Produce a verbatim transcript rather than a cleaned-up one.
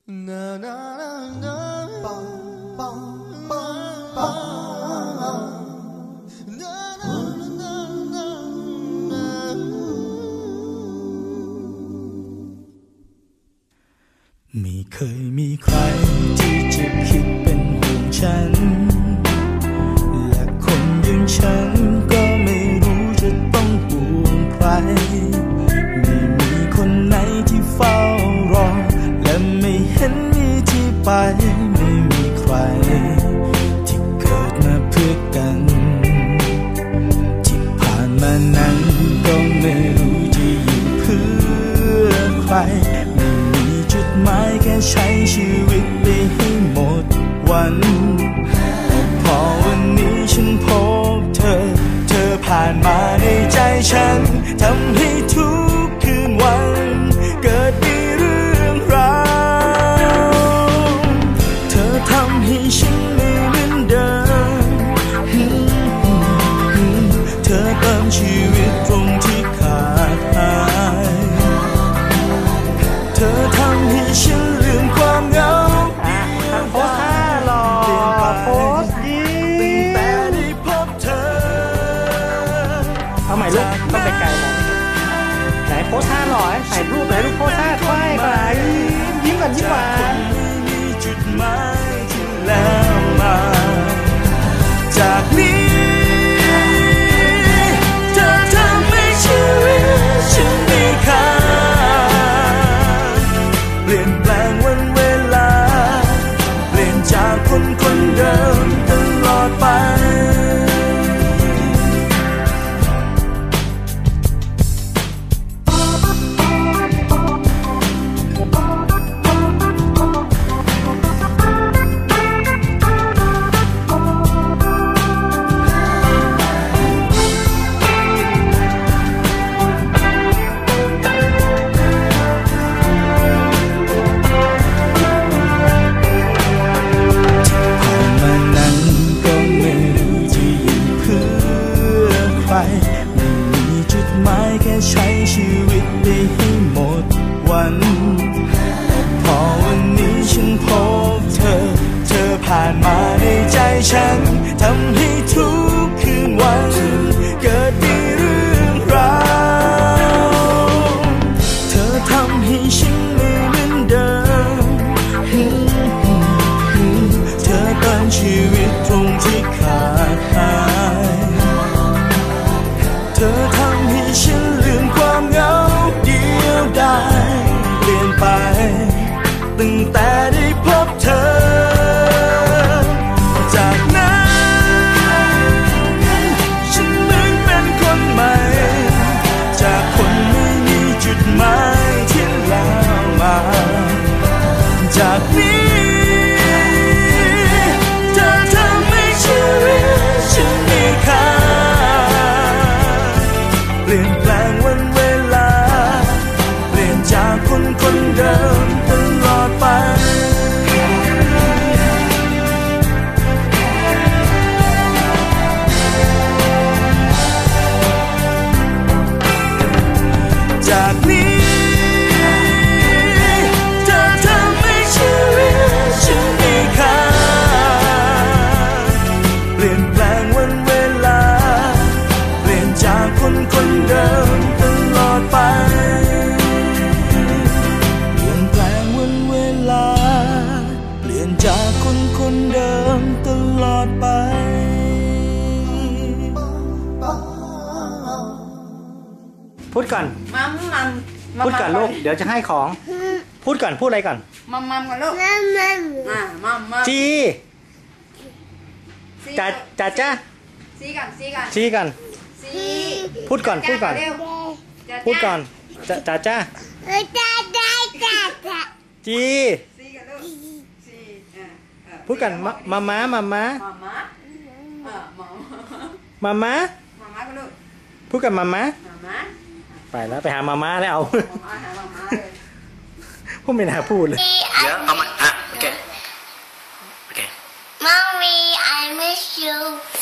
ไม่เคยมีใครที่จะคิดเป็นห่วงฉันและคนอย่างฉันก็ไม่รู้จะต้องห่วงใครไม่มีคนไหนที่เฝ้ารอและไม่เห็นมีที่ไปไม่มีใครที่เกิดมาเพื่อกันที่ผ่านมานั้นก็ไม่รู้จะอยู่เพื่อใครหมายแค่ใช้ชีวิตไปให้หมดวันแต่พอวันนี้ฉันพบเธอเธอผ่านมาในใจฉันทำให้ทุกคืนวันเกิดมีเรื่องราวเธอทำให้ฉันไม่เหมือนเดิมเธอเติมชีวิตตรงที่ขาดหายเธอทำให้ฉันลืมความเหงาโพสท่าหล่อโพสยิ้มแต่ได้พบเธอเอาใหม่ลูกต้องไปไกลมองไหนโพสท่าหล่อถ่ายรูปไหนลูกโพสท่าควายควายยิ้มกันยิ้มหวานมีจุดหมายที่แล้วมาจากนี้เธอทำให้ชีวิตฉันมีค่าเปลี่ยนแปลงวันเวลาเปลี่ยนจากคนคนเดิมตลอดไปไม่มีจุดหมายแค่ใช้ชีวิตไปให้หมดวันแต่พอวันนี้ฉันพบเธอเธอผ่านมาในใจฉันทำให้ทุกคืนวันเกิดมีเรื่องราวเธอทำให้ฉันไม่เหมือนเดิมเธอเติมชีวิตตรงที่ขาดหายเธอทำให้ฉันลืมความเหงาเดียวดายเปลี่ยนไปตั้งแต่ได้พบเธอจากนั้นฉันเหมือนเป็นคนใหม่จากคนไม่มีจุดหมายที่แล้วมาจากนี้เธอทำให้ชีวิตฉันมีค่าเปลี่ยนแปลงวันเวลาเปลี่ยนจากคนคนเดิมตลอดไปจากนี้เธอทำให้ชีวิตฉันมีค่าเปลี่ยนแปลงวันเวลาเปลี่ยนจากคนคนเดิมตลอดไปเปลี่ยนแปลงวันเวลาเปลี่ยนจากคนคนเดิมตลอดไปพูดก่อนมัมมัมพูดก่อนลูกเดี๋ยวจะให้ของพูดก่อนพูดอะไรก่อนมัมมัมก่อนลูกมัมมัมอ่ามัมมัมจีจ่าจ่าจ้าซีกันซีกันซีกันพูดก่อนพูดก่อนพูดก่อนจ่าจ่าจ้าจีพูดกันมามาม้ามาม้ามาม้าพูดกันมาม้าไปแล้วไปหามาม้าแล้วพูดไม่น่าพูดเลยเดี๋ยวเอามาอ่ะโอเคโอเค Mommy I miss you